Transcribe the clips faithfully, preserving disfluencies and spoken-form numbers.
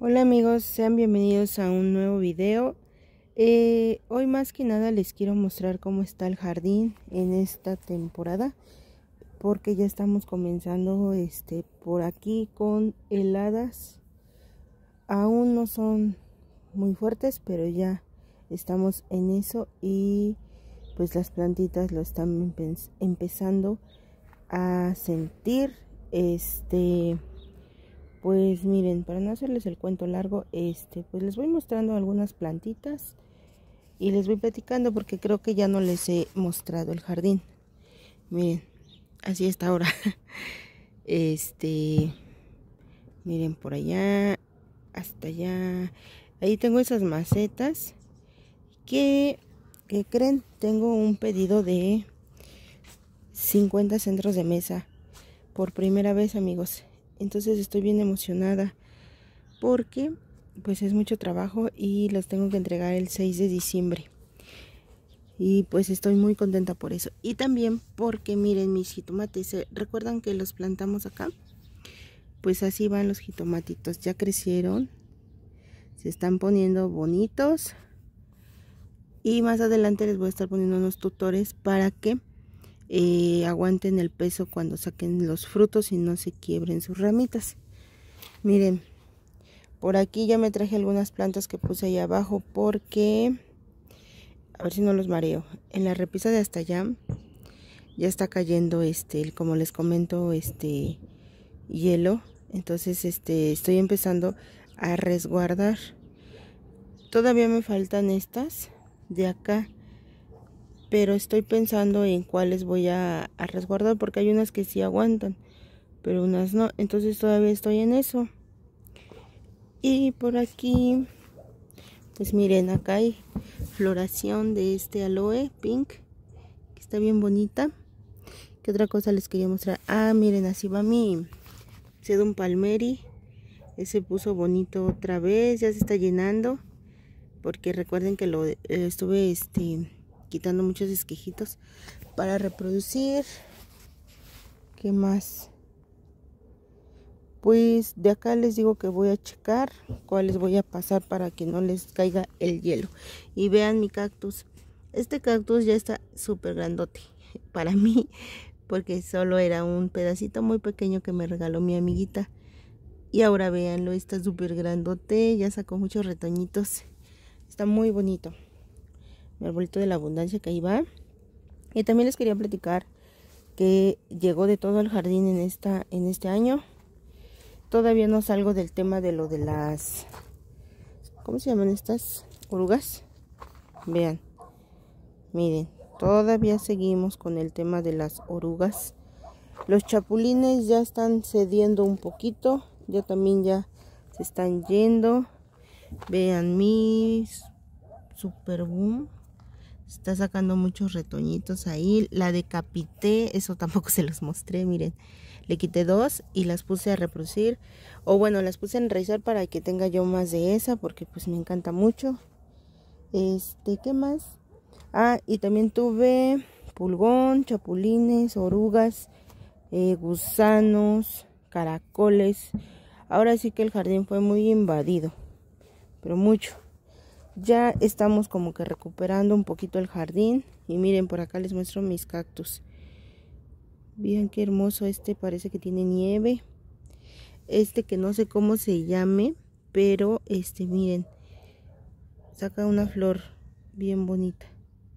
Hola amigos, sean bienvenidos a un nuevo video. Eh, hoy más que nada les quiero mostrar cómo está el jardín en esta temporada, porque ya estamos comenzando este por aquí con heladas. Aún no son muy fuertes, pero ya estamos en eso y pues las plantitas lo están empe empezando a sentir. Este Pues miren, para no hacerles el cuento largo, este, pues les voy mostrando algunas plantitas y les voy platicando porque creo que ya no les he mostrado el jardín. Miren, así está ahora. Este, miren por allá, hasta allá. Ahí tengo esas macetas que, que creen, tengo un pedido de cincuenta centros de mesa por primera vez, amigos. Entonces estoy bien emocionada porque pues es mucho trabajo y los tengo que entregar el seis de diciembre. Y pues estoy muy contenta por eso. Y también porque miren mis jitomates, ¿recuerdan que los plantamos acá? Pues así van los jitomatitos, ya crecieron, se están poniendo bonitos. Y más adelante les voy a estar poniendo unos tutores para que eh, aguanten el peso cuando saquen los frutos y no se quiebren sus ramitas. Miren, por aquí ya me traje algunas plantas que puse ahí abajo porque, a ver si no los mareo, en la repisa de hasta allá ya está cayendo este, como les comento, este hielo. Entonces este estoy empezando a resguardar. Todavía me faltan estas de acá, pero estoy pensando en cuáles voy a, a resguardar porque hay unas que sí aguantan, pero unas no. Entonces todavía estoy en eso. Y por aquí, pues miren, acá hay floración de este aloe pink, que está bien bonita. ¿Qué otra cosa les quería mostrar? Ah, miren, así va mi sedum palmeri. Ese puso bonito otra vez, ya se está llenando. Porque recuerden que lo eh, estuve este, quitando muchos esquejitos para reproducir. ¿Qué más? Pues de acá les digo que voy a checar cuáles voy a pasar para que no les caiga el hielo. Y vean mi cactus. Este cactus ya está súper grandote para mí, porque solo era un pedacito muy pequeño que me regaló mi amiguita. Y ahora véanlo, está súper grandote, ya sacó muchos retoñitos. Está muy bonito. Mi arbolito de la abundancia que ahí va. Y también les quería platicar que llegó de todo el jardín en, esta, en este año. Todavía no salgo del tema de lo de las, ¿cómo se llaman estas? Orugas. Vean, miren, todavía seguimos con el tema de las orugas. Los chapulines ya están cediendo un poquito, ya también ya se están yendo. Vean mi super boom, está sacando muchos retoñitos ahí. La decapité, eso tampoco se los mostré, miren. Le quité dos y las puse a reproducir, o bueno, las puse a enraizar para que tenga yo más de esa, porque pues me encanta mucho. Este, ¿qué más? Ah, y también tuve pulgón, chapulines, orugas, eh, gusanos, caracoles. Ahora sí que el jardín fue muy invadido, pero mucho. Ya estamos como que recuperando un poquito el jardín. Y miren, por acá les muestro mis cactus. Vean qué hermoso, este parece que tiene nieve. Este que no sé cómo se llame, pero este miren, saca una flor bien bonita.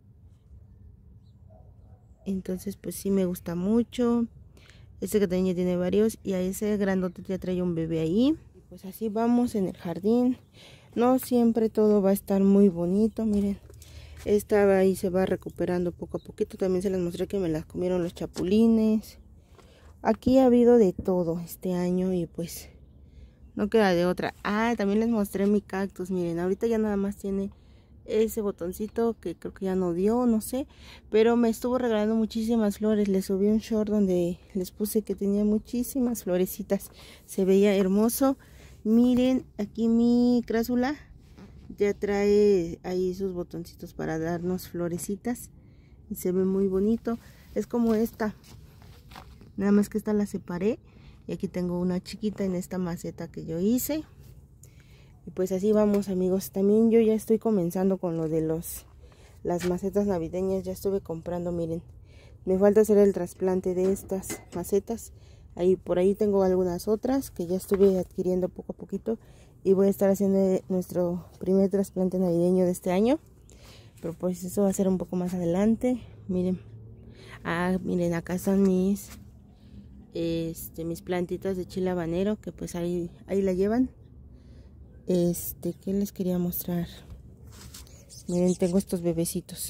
Entonces pues sí me gusta mucho. Este que también ya tiene varios, y a ese grandote ya trae un bebé ahí. Pues así vamos en el jardín. No siempre todo va a estar muy bonito, miren. Esta ahí se va recuperando poco a poquito. También se las mostré que me las comieron los chapulines. Aquí ha habido de todo este año y pues no queda de otra. Ah, también les mostré mi cactus. Miren, ahorita ya nada más tiene ese botoncito que creo que ya no dio, no sé. Pero me estuvo regalando muchísimas flores. Les subí un short donde les puse que tenía muchísimas florecitas. Se veía hermoso. Miren, aquí mi crásula ya trae ahí sus botoncitos para darnos florecitas y se ve muy bonito. Es como esta, nada más que esta la separé y aquí tengo una chiquita en esta maceta que yo hice. Y pues así vamos, amigos. También yo ya estoy comenzando con lo de los las macetas navideñas. Ya estuve comprando, miren. Me falta hacer el trasplante de estas macetas. Ahí por ahí tengo algunas otras que ya estuve adquiriendo poco a poquito. Y voy a estar haciendo nuestro primer trasplante navideño de este año. Pero pues eso va a ser un poco más adelante. Miren. Ah, miren, acá están mis este mis plantitas de chile habanero, que pues ahí ahí la llevan. Este, ¿qué les quería mostrar? Miren, tengo estos bebecitos.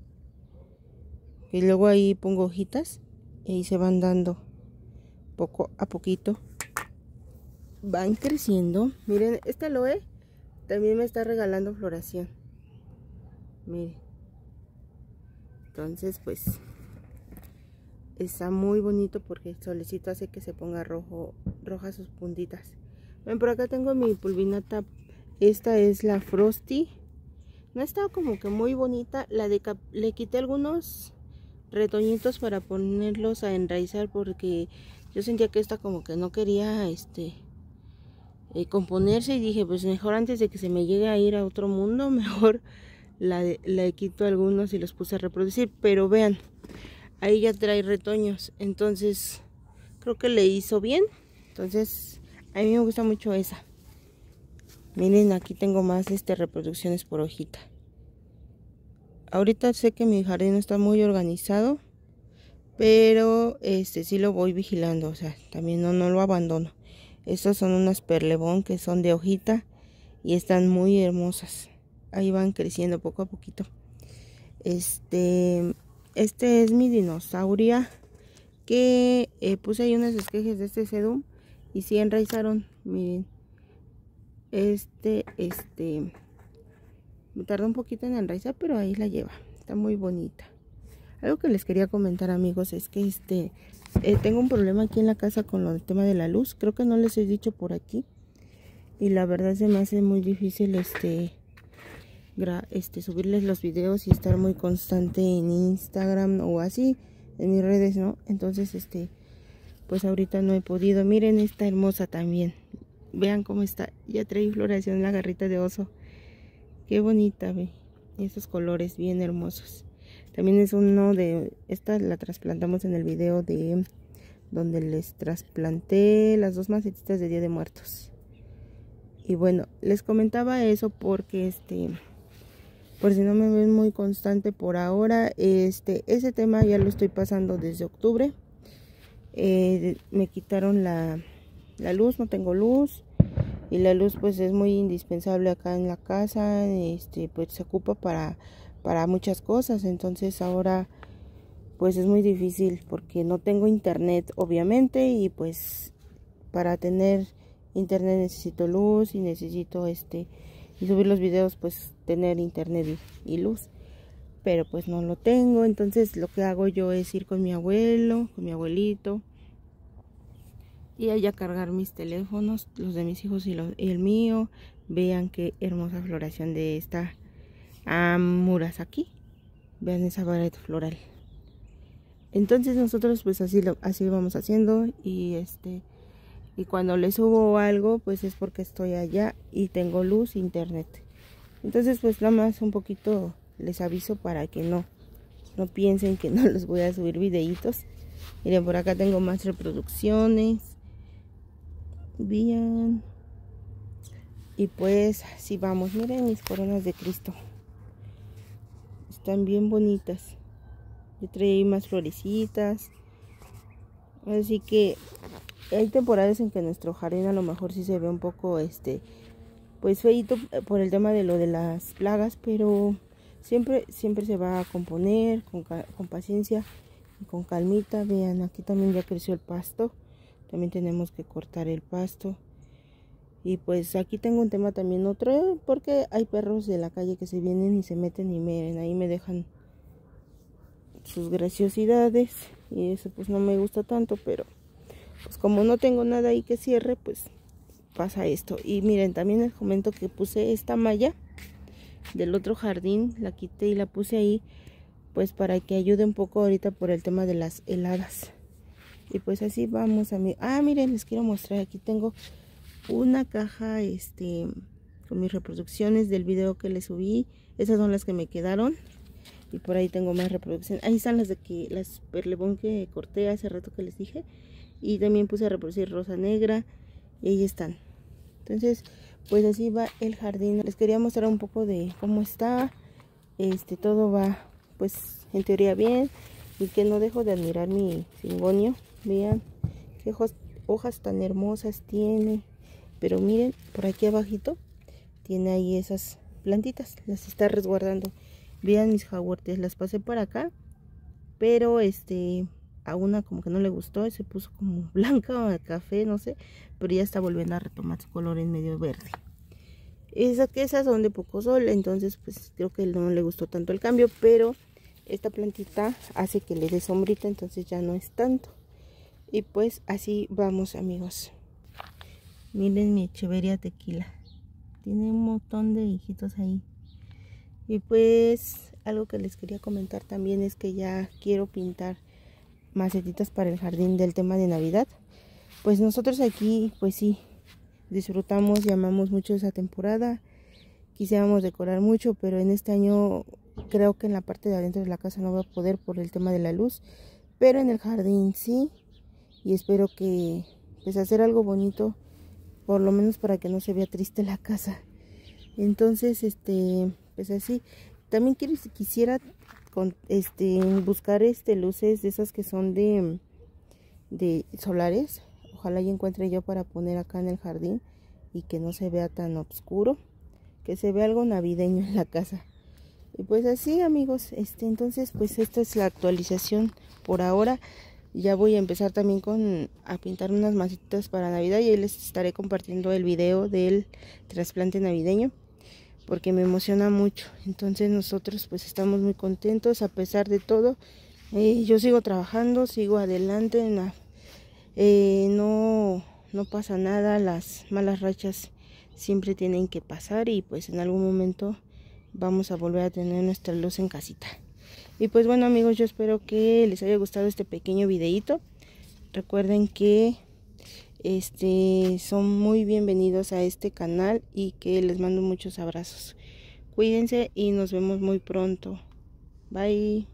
Y luego ahí pongo hojitas y ahí se van dando poco a poquito. Van creciendo. Miren, este aloe también me está regalando floración. Miren. Entonces, pues está muy bonito porque el solecito hace que se ponga rojo, rojas sus puntitas. Ven, por acá tengo mi pulvinata. Esta es la Frosty. No ha estado como que muy bonita. La de cap le quité algunos retoñitos para ponerlos a enraizar porque yo sentía que esta como que no quería este eh, componerse, y dije pues mejor antes de que se me llegue a ir a otro mundo, mejor la de, le quito algunos y los puse a reproducir. Pero vean, ahí ya trae retoños, entonces creo que le hizo bien. Entonces a mí me gusta mucho esa. Miren, aquí tengo más este reproducciones por hojita. Ahorita sé que mi jardín no está muy organizado, pero este sí lo voy vigilando, o sea, también no, no lo abandono. Estas son unas perlebón que son de hojita y están muy hermosas. Ahí van creciendo poco a poquito. Este, este es mi dinosauria, que eh, puse ahí unas esquejes de este sedum y sí enraizaron, miren. Este, este, me tardó un poquito en enraizar, pero ahí la lleva. Está muy bonita. Algo que les quería comentar, amigos, es que este, eh, tengo un problema aquí en la casa con lo del tema de la luz. Creo que no les he dicho por aquí. Y la verdad se me hace muy difícil este, gra este subirles los videos y estar muy constante en Instagram o así, en mis redes, ¿no? Entonces, este, pues ahorita no he podido. Miren esta hermosa también. Vean cómo está, ya trae floración la garrita de oso. Qué bonita, ve. Esos colores bien hermosos. También es uno de, esta la trasplantamos en el video de donde les trasplanté las dos macetitas de Día de Muertos. Y bueno, les comentaba eso porque este, por si no me ven muy constante por ahora, este, ese tema ya lo estoy pasando desde octubre. Eh, me quitaron la la luz, no tengo luz, y la luz pues es muy indispensable acá en la casa. Este, pues se ocupa para para muchas cosas. Entonces ahora pues es muy difícil porque no tengo internet, obviamente, y pues para tener internet necesito luz y necesito este y subir los videos, pues tener internet y, y luz, pero pues no lo tengo. Entonces lo que hago yo es ir con mi abuelo, con mi abuelito, y allá cargar mis teléfonos, los de mis hijos y, los, y el mío. Vean qué hermosa floración de esta Murasaki. Vean esa variedad floral. Entonces nosotros pues así lo así lo vamos haciendo, y este y cuando les subo algo pues es porque estoy allá y tengo luz, internet. Entonces pues nada más un poquito les aviso para que no no piensen que no les voy a subir videitos. Miren, por acá tengo más reproducciones. Bien. Y pues así vamos. Miren mis coronas de Cristo. Están bien bonitas. Yo traí más florecitas. Así que hay temporadas en que nuestro jardín a lo mejor sí se ve un poco este pues feito por el tema de lo de las plagas, pero siempre siempre se va a componer con, con paciencia y con calmita. Vean, aquí también ya creció el pasto. También tenemos que cortar el pasto. Y pues aquí tengo un tema también otro, porque hay perros de la calle que se vienen y se meten y miren, ahí me dejan sus graciosidades, y eso pues no me gusta tanto, pero pues como no tengo nada ahí que cierre, pues pasa esto. Y miren, también les comento que puse esta malla del otro jardín, la quité y la puse ahí pues para que ayude un poco ahorita por el tema de las heladas. Y pues así vamos a mi... Ah, miren, les quiero mostrar, aquí tengo una caja este con mis reproducciones del video que les subí. Esas son las que me quedaron. Y por ahí tengo más reproducciones. Ahí están las de que las perlebón que corté hace rato que les dije. Y también puse a reproducir rosa negra. Y ahí están. Entonces, pues así va el jardín. Les quería mostrar un poco de cómo está. Este, todo va, pues, en teoría bien. Y que no dejo de admirar mi cingonio. Vean qué hojas, hojas tan hermosas tiene. Pero miren, por aquí abajito tiene ahí esas plantitas. Las está resguardando. Vean mis jaguartes, las pasé por acá. Pero este, a una como que no le gustó. Se puso como blanca o café, no sé. Pero ya está volviendo a retomar su color en medio verde. Esas, esas son de poco sol. Entonces pues creo que no le gustó tanto el cambio. Pero esta plantita hace que le dé sombrita. Entonces ya no es tanto. Y pues así vamos, amigos. Miren mi Echeveria tequila. Tiene un montón de hijitos ahí. Y pues algo que les quería comentar también es que ya quiero pintar macetitas para el jardín del tema de Navidad. Pues nosotros aquí pues sí disfrutamos y amamos mucho esa temporada. Quisiéramos decorar mucho, pero en este año creo que en la parte de adentro de la casa no voy a poder por el tema de la luz. Pero en el jardín sí. Y espero que pues hacer algo bonito, por lo menos para que no se vea triste la casa. Entonces este pues así. También quiero, quisiera con, este buscar este luces de esas que son de de solares. Ojalá y encuentre yo para poner acá en el jardín y que no se vea tan oscuro, que se vea algo navideño en la casa. Y pues así, amigos, este entonces pues esta es la actualización por ahora. Ya voy a empezar también con a pintar unas macetitas para Navidad y ahí les estaré compartiendo el video del trasplante navideño porque me emociona mucho. Entonces nosotros pues estamos muy contentos a pesar de todo. Eh, yo sigo trabajando, sigo adelante, en la, eh, no, no pasa nada, las malas rachas siempre tienen que pasar y pues en algún momento vamos a volver a tener nuestra luz en casita. Y pues bueno, amigos, yo espero que les haya gustado este pequeño videito. Recuerden que este son muy bienvenidos a este canal y que les mando muchos abrazos. Cuídense y nos vemos muy pronto. Bye.